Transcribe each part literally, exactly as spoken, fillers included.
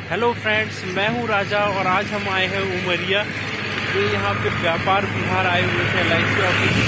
Hello friends, मैं हूं राजा और आज हम आए हैं उमरिया। ये यहाँ पे व्यापार विहार आए हुए थे, एल आई सी ऑफिस।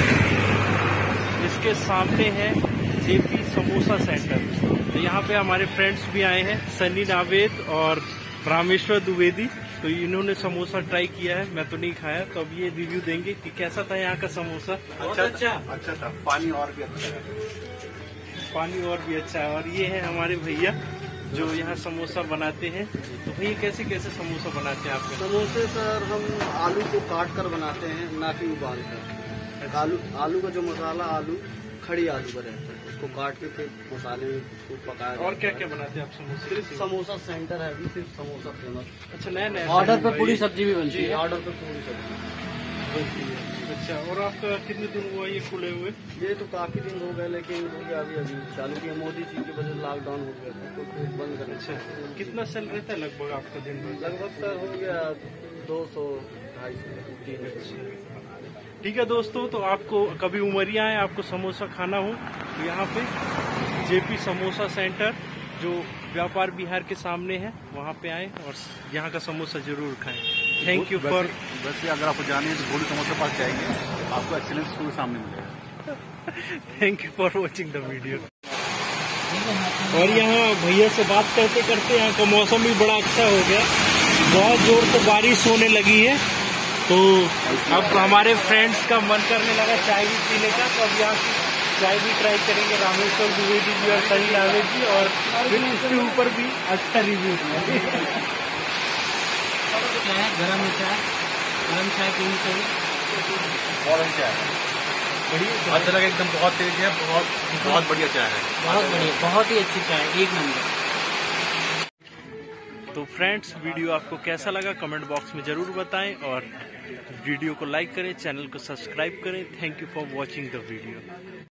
इसके सामने है जेपी समोसा सेंटर। तो यहाँ पे हमारे फ्रेंड्स भी आए हैं, सनी नावेद और रामेश्वर द्विवेदी। तो इन्होंने समोसा ट्राई किया है, मैं तो नहीं खाया। तो अब ये रिव्यू देंगे कि कैसा था यहाँ का समोसा। अच्छा अच्छा अच्छा था। पानी और भी अच्छा है। पानी और भी अच्छा है। और ये है हमारे भैया जो यहाँ समोसा बनाते हैं। तो भैया कैसे कैसे समोसा बनाते हैं आपके? समोसे सर हम आलू को काट कर बनाते हैं, ना कि उबाल कर। आलू आलू का जो मसाला आलू खड़ी आलू का रहता है, उसको काट के फिर मसाले में उसको पकाया। और क्या क्या बनाते हैं आप समोसे? सिर्फ समोसा सेंटर है अभी, सिर्फ समोसा फेमस। अच्छा, नया नया ऑर्डर पे पूरी सब्जी भी बनती है। ऑर्डर पे पूरी सब्जी बनती है। अच्छा, और आपका कितने दिन हुआ ये खुले हुए? ये तो काफी दिन हो गए, लेकिन भैया अभी अभी चालू किया मोदी जी की वजह से लॉकडाउन हो गया था, तो फिर बंद करना। अच्छा, कितना सेल रहता है लगभग आपका दिन में? लगभग सर हो गया दो सौ ढाई सौ तीन। ठीक है दोस्तों, तो आपको कभी उमरिया आए, आपको समोसा खाना हो तो यहाँ पे जेपी समोसा सेंटर जो व्यापार विहार के सामने है, वहाँ पे आए और यहाँ का समोसा जरूर खाएं। Thank you for. वैसे अगर आपको जाने तो गोलू समोसा पास जाएंगे, आपको एक्सीलेंस स्कूल के सामने मिलेगा। Thank you for watching the video. और यहाँ भैया से बात करते करते यहाँ का मौसम भी बड़ा अच्छा हो गया, बहुत जोर से बारिश होने लगी है। तो अब हमारे फ्रेंड्स का मन करने लगा चाय भी पीने का, तो अब यहाँ की चाय भी ट्राई करेंगे। रामेश्वर द्विवेदी जी और सनी नावेद जी, और फिर उसके ऊपर भी अच्छा रिव्यू चाय गरम चाय गरम चाय पीनी चाहिए। बहुत अच्छा चाय है, बढ़िया अच्छा लगा, एकदम बहुत तेज है, बहुत बहुत बढ़िया चाय है, बहुत बढ़िया, बहुत ही अच्छी चाय, एक नंबर। तो फ्रेंड्स, वीडियो आपको कैसा लगा कमेंट बॉक्स में जरूर बताएं और वीडियो को लाइक करें, चैनल को सब्सक्राइब करें। Thank you for watching the video.